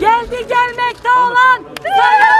Geldi gelmekte olan Sayın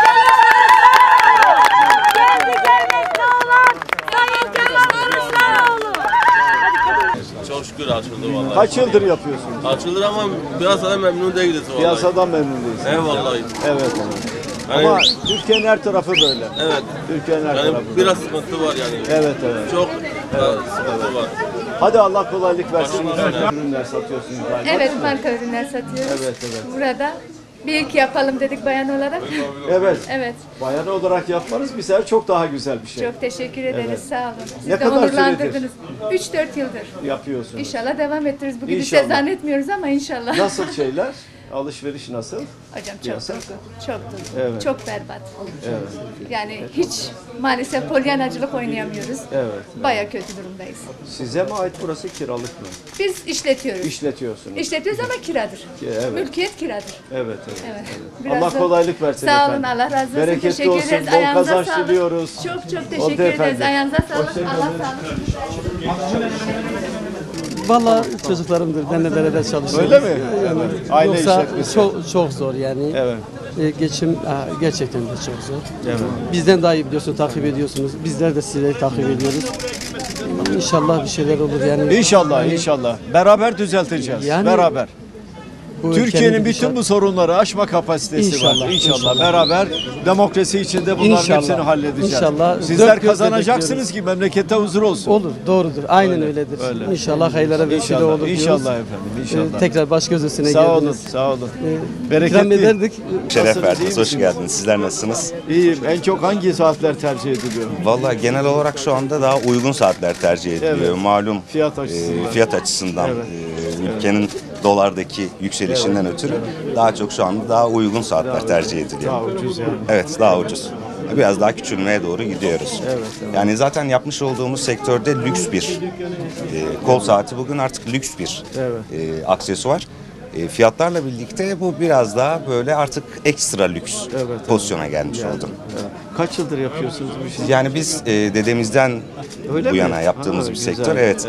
Geldi gelmekte olan Sayın Kemal Kılıçdaroğlu. Çok şükür açıldı vallahi. Kaç yıldır yapıyorsunuz? Açılır ama piyasadan memnun değiliz vallahi. Piyasadan memnun değilsiniz. Eyvallah. Evet. Yani, ama Türkiye'nin her tarafı böyle. evet. Türkiye'nin her Yani tarafı biraz sıkıntı var yani. Evet. Çok sıkıntı var. Hadi Allah kolaylık versin. Evet. Ürünler satıyorsunuz galiba. Evet, marka ürünler satıyoruz. Evet. Burada bir ilk yapalım dedik bayan olarak. Evet. Evet. Bayan olarak yapmanız bir sefer çok daha güzel bir şey. Çok teşekkür ederiz. Evet. Sağ olun. Siz Ne de kadar onurlandırdınız. 3-4 yıldır. Yapıyorsunuz. İnşallah devam ettiririz. Bugün İnşallah. işte zannetmiyoruz ama inşallah. Nasıl şeyler? Alışveriş nasıl? Hocam çok Piyasa? durgun. Çok durgun. Evet. Çok berbat. Evet. Yani hiç maalesef polyanacılık oynayamıyoruz. Evet. Baya kötü durumdayız. Size mi ait burası, kiralık mı? Biz işletiyoruz. İşletiyorsunuz. İşletiyoruz ama kiradır. Evet. Mülkiyet kiradır. Evet. Evet. Biraz Allah da- kolaylık versin Sağ olun, efendim. Allah razı olsun. Bereketli Teşekkür olsun, ederiz. bol Ayağınıza kazanç sağlık. diliyoruz. Çok Oldu teşekkür ederiz. efendim. Ayağınıza sağlık. Hoşça Allah kalın. sağlık. Vallahi çocuklarımdır. Benle beraber çalışıyoruz. Öyle mi? Yani, Aile yoksa işletmesi. çok zor yani. Evet. Geçim gerçekten de çok zor. Evet. Bizden daha iyi biliyorsunuz, takip ediyorsunuz. Bizler de sizleri takip ediyoruz. İnşallah bir şeyler olur yani. İnşallah. Beraber düzelteceğiz. Yani- Beraber. Bu Türkiye'nin ülkenin bütün bu sorunları aşma kapasitesi var. İnşallah, İnşallah. inşallah. Beraber demokrasi içinde bunların İnşallah, hepsini halledeceğiz. inşallah. Sizler Dört gözle kazanacaksınız ki memlekette huzur olsun. olur, doğrudur. Aynen Öyle, öyledir. öyle. İnşallah hayırlara vesile İnşallah, olur diyoruz. inşallah efendim, inşallah. Tekrar baş göz üstüne Sağ olun, geldiniz. sağ olun. İkram Bereketli. ederdik. Şeref Nasılsınız, verdiniz, iyi hoş misiniz? geldiniz. Sizler nasılsınız? İyiyim. En çok hangi saatler tercih ediliyor? Vallahi genel olarak şu anda daha uygun saatler tercih ediliyor. Evet. Malum Fiyat açısından. fiyat açısından Evet. ülkenin dolardaki yükselişinden ötürü daha çok şu anda daha uygun saatler tercih ediliyor. Daha ucuz yani. Evet, daha ucuz. Biraz daha küçülmeye doğru gidiyoruz. Yani zaten yapmış olduğumuz sektörde lüks bir kol saati bugün artık lüks bir aksesuar. Fiyatlarla birlikte bu biraz daha böyle artık ekstra lüks pozisyona gelmiş oldu. Evet. Kaç yıldır yapıyorsunuz bu işi? Yani biz dedemizden Öyle bu mi? yana yaptığımız Ha, bir güzel. sektör. Evet,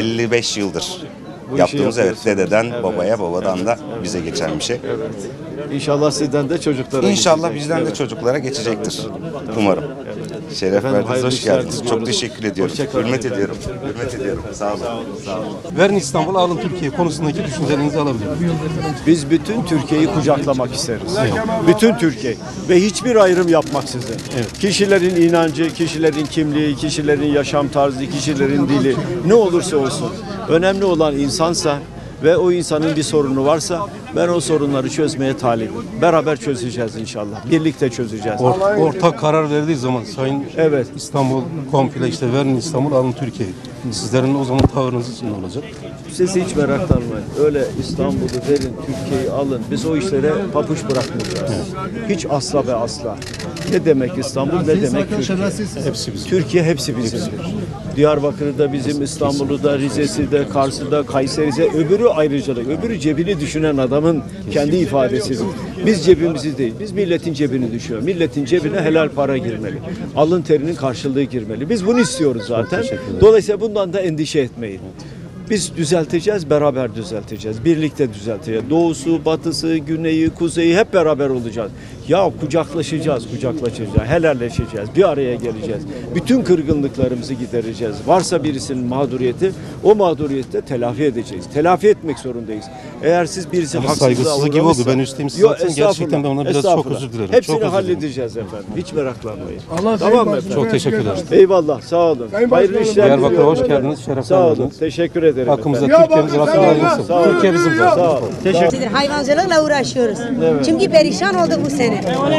55 yıldır Bu işi yaptığımız, evet, yapıyorsunuz. dededen Evet. babaya, babadan da bize geçen bir şey. İnşallah sizden de çocuklara İnşallah geçecek. bizden de çocuklara geçecektir. Umarım. Şeref Efendim, verdiniz, hayırlı hoş işler geldiniz. Çok diliyoruz. teşekkür ediyorum. Hoşça kalın. Hürmet ediyorum. Hürmet ediyorum. Sağ olun. Sağ olun. Verin İstanbul, alın Türkiye konusundaki düşüncelerinizi alabilirim. Biz bütün Türkiye'yi kucaklamak isteriz. Bütün Türkiye ve hiçbir ayrım yapmaksızın. Kişilerin inancı, kişilerin kimliği, kişilerin yaşam tarzı, kişilerin dili ne olursa olsun. Önemli olan insansa ve o insanın bir sorunu varsa ben o sorunları çözmeye talibim. Beraber çözeceğiz inşallah. Birlikte çözeceğiz. Ortak karar verdiği zaman Sayın Evet. İstanbul komple işte verin İstanbul, alın Türkiye. Sizlerin o zaman tavrınız ne olacak? Siz hiç meraklanmayın. Öyle İstanbul'u verin, Türkiye'yi alın. Biz o işlere papuç bırakmayacağız. Hiç asla ve asla. Ne demek İstanbul, ne demek Türkiye? Hepsi bizim. Türkiye hepsi bizimdir. Diyarbakır'ı da bizim, İstanbul'u da, Rize'si de, Kars'ı da, Kayseri'si de, öbürü ayrıcalık. Öbürü cebini düşünen adamın kendi ifadesidir. Biz cebimizi değil, biz milletin cebini düşünüyoruz. Milletin cebine helal para girmeli. Alın terinin karşılığı girmeli. Biz bunu istiyoruz zaten. Dolayısıyla bundan da endişe etmeyin. Biz düzelteceğiz, beraber düzelteceğiz. Birlikte düzelteceğiz. Doğusu, batısı, güneyi, kuzeyi hep beraber olacağız. Ya kucaklaşacağız, helalleşeceğiz, bir araya geleceğiz. Bütün kırgınlıklarımızı gidereceğiz. Varsa birisinin mağduriyeti, o mağduriyette telafi edeceğiz. Telafi etmek zorundayız. Eğer siz birisi Ama haksızlığa saygısızlık gibi uğramışsa... oldu. Ben üsteyim siz Yok, zaten gerçekten ben ona biraz çok özür dilerim. Hepsini Çok özür dilerim. halledeceğiz efendim. Hiç meraklanmayın. Tamam mı efendim? Çok teşekkürler. Eyvallah, sağ olun. Hayırlı işler Diyarbakır'a diliyorum hoş efendim. geldiniz, şeref Sağ olun, verdiniz. teşekkür ederim Hakkımızda efendim. Türkiye'miz rahatsız ayrılsın. Sağ olun. Türkiye bizim zaten. Sağ olun. Teşekkür Hayvancılıkla uğraşıyoruz. Çünkü perişan olduk bu sene.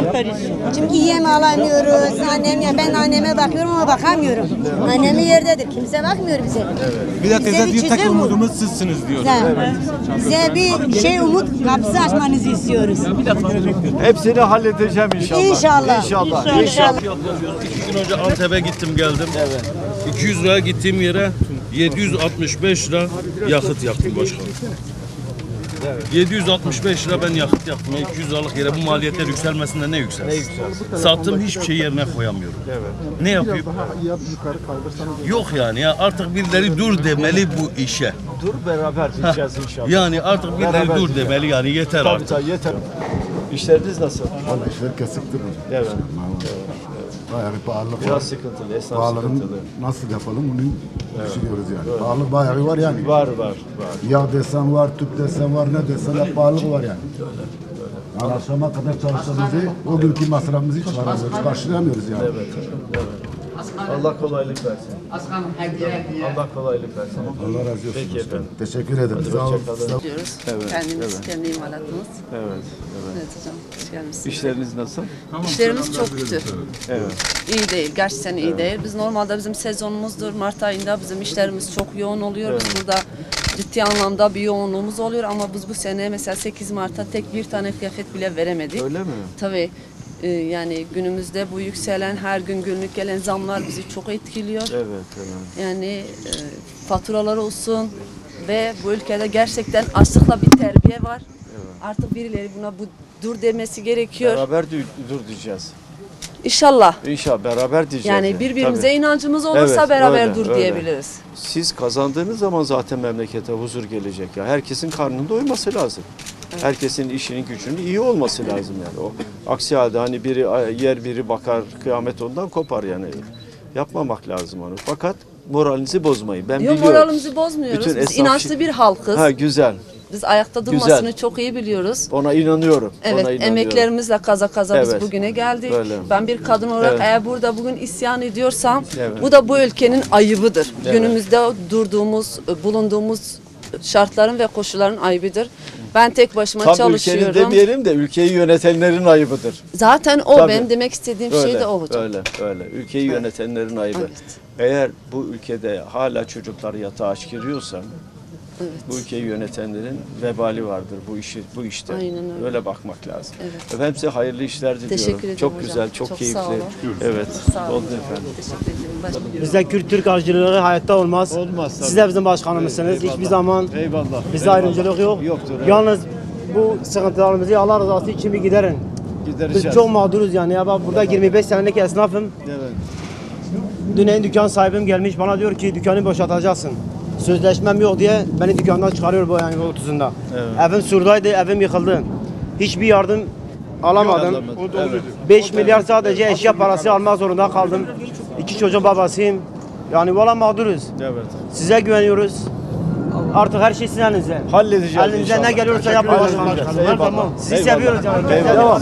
Çünkü yem alamıyoruz. Ben anneme bakıyorum ama bakamıyorum. Annem yerdedir. Kimse bakmıyor bize. Bir de teyze diyor tek çözüm bu. umudumuz sizsiniz diyor. Bize bir umut kapısı açmanızı istiyoruz. Hepsini halledeceğim inşallah. İnşallah. İnşallah. İnşallah. 2 gün önce Antep'e gittim geldim. 200 liraya gittiğim yere 765 lira yakıt yaktım başkanım. 765 lira ben yakıt yaktım. 200 liralık yere bu maliyetler yükselmesinde ne yükselsin? Sattığım hiçbir şey yerine koyamıyorum. Ne yapayım? Yok yani ya artık birileri dur demeli bu işe. Dur beraber gideceğiz inşallah. Yani artık birileri Beraber dur gideceğiz. demeli yani yeter Tabii artık. tabii yeter. İşleriniz nasıl? Vallahi işler kesiktir. Evet. Bayağı bir pahalılık Biraz var. sıkıntılı, esnaf Pahalılığını sıkıntılı. nasıl yapalım bunu düşünüyoruz yani. Pahalılık bayağı var yani. Var. Yağ desen var, tüp desen var, ne desen hep pahalılık var yani. Yani akşama kadar çalıştığımızı, o günkü masrafımızı hiç karşılayamıyoruz yani. Evet. Allah kolaylık versin. Allah kolaylık versin. Allah razı olsun. Peki efendim. Teşekkür ederim. Sağ olun. Diyoruz. Evet, Kendimiz, kendi imalatımız. Evet. Evet hocam, hoş geldiniz. İşleriniz nasıl? İşlerimiz çok kötü. Evet. İyi değil, gerçekten iyi değil. Biz normalde bizim sezonumuzdur. Mart ayında bizim işlerimiz çok yoğun oluyor. Biz burada ciddi anlamda bir yoğunluğumuz oluyor ama biz bu sene mesela 8 Mart'ta tek bir tane kıyafet bile veremedik. Öyle mi? Tabii. Yani günümüzde bu yükselen, her gün günlük gelen zamlar bizi çok etkiliyor. Evet. Yani faturalar olsun ve bu ülkede gerçekten açlıkla bir terbiye var. Artık birileri buna dur demesi gerekiyor. Beraber dur diyeceğiz. İnşallah. İnşallah beraber diyeceğiz. Yani birbirimize Tabii. inancımız olursa Evet, beraber öyle, dur öyle. diyebiliriz. Siz kazandığınız zaman zaten memlekete huzur gelecek ya. Herkesin karnının doyması lazım. Herkesin işinin gücünün iyi olması lazım yani. O aksi halde hani biri yer biri bakar kıyamet ondan kopar yani. Yapmamak lazım onu. Fakat moralinizi bozmayın. Ben biliyorum. Moralimizi bozmuyoruz. Bütün Biz inançlı bir halkız. Ha güzel. Biz ayakta durmasını çok iyi biliyoruz. Ona inanıyorum. Evet, Ona inanıyorum. emeklerimizle kaza biz Evet. bugüne geldik. Öyle. Ben bir kadın olarak Evet. eğer burada bugün isyan ediyorsam Evet. bu da bu ülkenin ayıbıdır. Evet. Günümüzde bulunduğumuz şartların ve koşulların ayıbıdır. Ben tek başıma Tam çalışıyorum. ülkenin demeyelim de ülkeyi yönetenlerin ayıbıdır. Zaten o Tabii. benim demek istediğim şey de o hocam. Öyle. Ülkeyi yönetenlerin ayıbı. Evet. Eğer bu ülkede hala çocuklar yatağa aç giriyorsa Evet. bu ülkeyi yönetenlerin vebali vardır bu işte. Aynen öyle. Öyle bakmak lazım. Evet. Efendim size hayırlı işler diliyorum. Teşekkür ederim Çok hocam. güzel, çok Çok keyifli. sağ olun. Evet. Sağ olun. Oldu efendim. Teşekkür ederim. Başka- Bizde Kürt-Türk ayrıcılığı hayatta olmaz. Olmaz tabii. Siz de bizim başkanımızsınız. Eyvallah. Hiçbir zaman Eyvallah. bizde ayrımcılık yok. Yoktur, evet. Yalnız bu sıkıntılarımızı Allah rızası için bir giderin. Biz Gidereceğiz. çok mağduruz yani. Ya bak burada 25 senelik esnafım. Evet. Dün en dükkan sahibim gelmiş bana diyor ki dükkanı boşaltacaksın. Sözleşmem yok diye beni dükkandan çıkarıyor bu yani 30'unda. Evet. Evim surdaydı, evim yıkıldı. Hiçbir yardım alamadım. Evet. 5 milyar sadece eşya parası almak zorunda kaldım. 2 çocuğun babasıyım. Yani valla mağduruz. Evet. Size güveniyoruz. Artık her şey sizin elinizde. Halledeceğiz Elinizden inşallah. ne geliyorsa yapın başkanım. Eyvallah. Tamam. Sizi Eyvallah. seviyoruz yani. Eyvallah.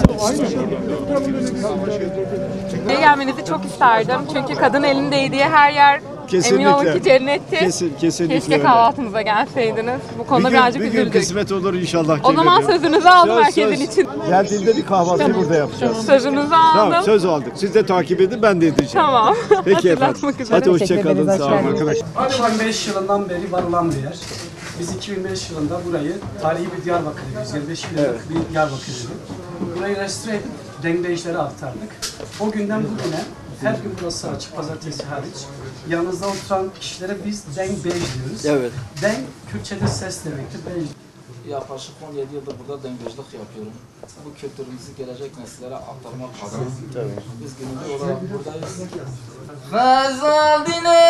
Buraya gelmenizi çok isterdim. Çünkü kadın elindeydiği her yer emin olun ki cennetti. Kesinlikle Keşke öyle. kahvaltınıza gelseydiniz. Bu konuda birazcık bir gün üzüldük. kısmet olur inşallah. O zaman sözünüzü aldım Söz, herkesin söz. için. Geldiğinde bir kahvaltı burada yapacağız. Sözünüzü Tamam, aldım. söz aldık. Siz de takip edin, ben de edeceğim. Tamam. Peki efendim. Hatırlatmak üzere. Hadi hoşçakalın. Sağ olun arkadaşlar. 2005 yılından beri var olan bir yer. Biz 2005 yılında burayı tarihi bir Diyarbakır, 125 yıllık bir Diyarbakır'dı. Burayı restore edip dengdeyişleri aktardık. O günden bugüne her gün burası açık, pazartesi hariç. Yanınızda oturan kişilere biz deng bej diyoruz. Evet. Deng Kürtçe'de ses demektir. Bej. Yaklaşık 17 yıldır burada dengecilik yapıyorum. Bu kültürümüzü gelecek nesillere aktarmak lazım. Biz gönüllü olarak buradayız. Gazal dine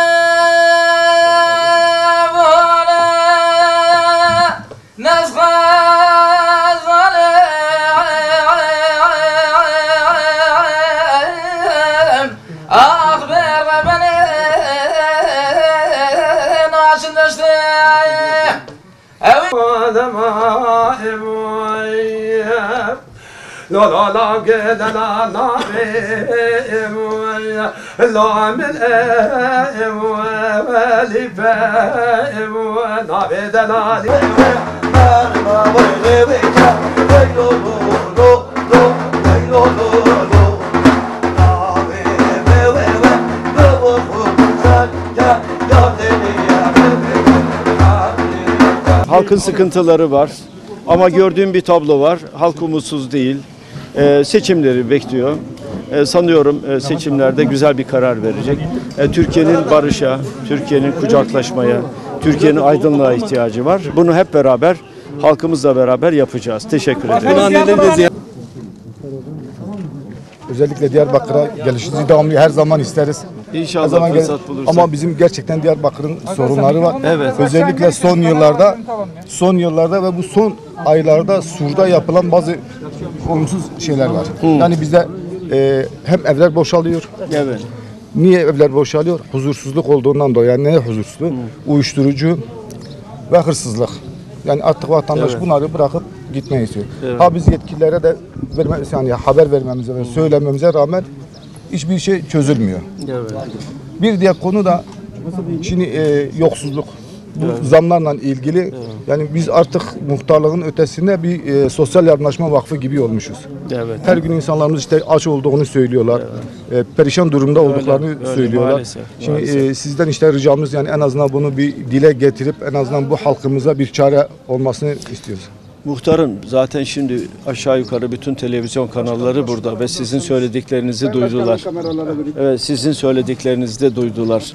vale naz gazale akber beni naşındaştı La la la ge la la la la min li fa na be da la li Halkın sıkıntıları var. Ama gördüğüm bir tablo var. Halk umutsuz değil. Seçimleri bekliyor. Sanıyorum seçimlerde güzel bir karar verecek. Türkiye'nin barışa, Türkiye'nin kucaklaşmaya, Türkiye'nin aydınlığa ihtiyacı var. Bunu hep beraber, halkımızla beraber yapacağız. Teşekkür ederim. Özellikle Diyarbakır'a gelişinizi devamlı her zaman isteriz. İnşallah Her zaman fırsat bulursak. Ama bizim gerçekten Diyarbakır'ın sorunları var. Evet. Özellikle son yıllarda ve bu son aylarda Sur'da yapılan bazı olumsuz şeyler var. Yani bizde hem evler boşalıyor. Evet. Niye evler boşalıyor? Huzursuzluk olduğundan dolayı. Yani ne huzursuzluğu? Uyuşturucu ve hırsızlık. Yani artık vatandaş bunları bırakıp gitmeyi istiyor. Ha biz yetkililere de yani haber vermemize ve söylememize rağmen hiçbir şey çözülmüyor. Bir diğer konu da şimdi yoksulluk. Bu zamlarla ilgili yani biz artık muhtarlığın ötesinde bir sosyal yardımlaşma vakfı gibi olmuşuz. Her gün insanlarımız işte aç olduğunu söylüyorlar. Perişan durumda olduklarını söylüyorlar. Maalesef, Şimdi sizden işte ricamız yani en azından bunu bir dile getirip en azından bu halkımıza bir çare olmasını istiyoruz. Muhtarım zaten şimdi aşağı yukarı bütün televizyon kanalları burada ve sizin söylediklerinizi duydular. Evet, sizin söylediklerinizi de duydular.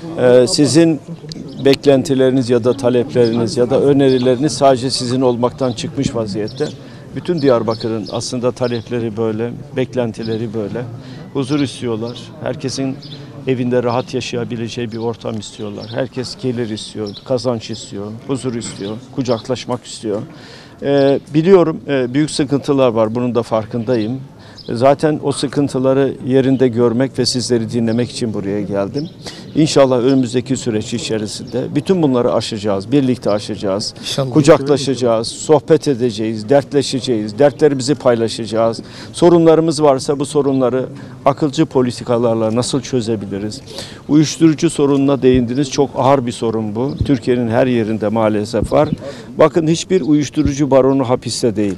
Sizin beklentileriniz ya da talepleriniz ya da önerileriniz sadece sizin olmaktan çıkmış vaziyette. Bütün Diyarbakır'ın aslında talepleri böyle, beklentileri böyle. Huzur istiyorlar. Herkesin evinde rahat yaşayabileceği bir ortam istiyorlar. Herkes gelir istiyor, kazanç istiyor, huzur istiyor, kucaklaşmak istiyor. Biliyorum büyük sıkıntılar var, bunun da farkındayım. Zaten o sıkıntıları yerinde görmek ve sizleri dinlemek için buraya geldim. İnşallah önümüzdeki süreç içerisinde bütün bunları aşacağız, birlikte aşacağız. Kucaklaşacağız, sohbet edeceğiz, dertleşeceğiz, dertlerimizi paylaşacağız. Sorunlarımız varsa bu sorunları akılcı politikalarla nasıl çözebiliriz? Uyuşturucu sorununa değindiniz, çok ağır bir sorun bu. Türkiye'nin her yerinde maalesef var. Bakın hiçbir uyuşturucu baronu hapiste değil.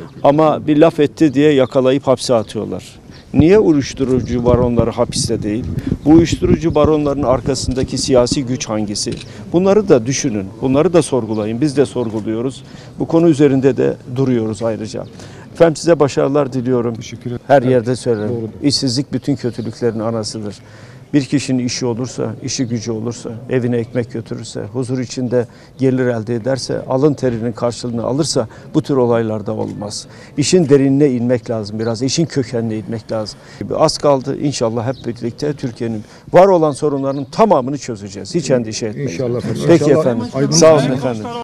Ama bir laf etti diye yakalayıp hapse atıyorlar. Niye uyuşturucu baronları hapiste değil? Bu uyuşturucu baronların arkasındaki siyasi güç hangisi? Bunları da düşünün, bunları da sorgulayın. Biz de sorguluyoruz. Bu konu üzerinde de duruyoruz ayrıca. Efendim size başarılar diliyorum. Teşekkür ederim. Her yerde söylerim. İşsizlik bütün kötülüklerin anasıdır. Bir kişinin işi olursa, işi gücü olursa, evine ekmek götürürse, huzur içinde gelir elde ederse, alın terinin karşılığını alırsa bu tür olaylarda olmaz. İşin derinine inmek lazım biraz, işin kökenine inmek lazım. Az kaldı inşallah hep birlikte Türkiye'nin var olan sorunlarının tamamını çözeceğiz. Hiç endişe etmeyin. İnşallah. Peki efendim. Sağ olun efendim.